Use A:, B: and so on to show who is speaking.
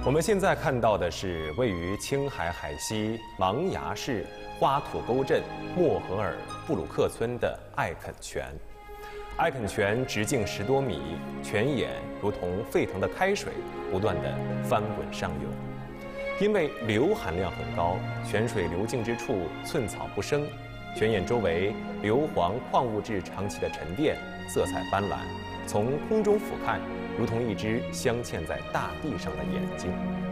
A: 我们现在看到的是位于青海海西芒崖市花土沟镇莫河尔布鲁克村的艾肯泉。艾肯泉直径10多米，泉眼如同沸腾的开水，不断地翻滚上涌。因为硫含量很高，泉水流进之处寸草不生，泉眼周围硫磺矿物质长期的沉淀，色彩斑斓，从空中俯瞰，如同一只镶嵌在大地上的眼睛。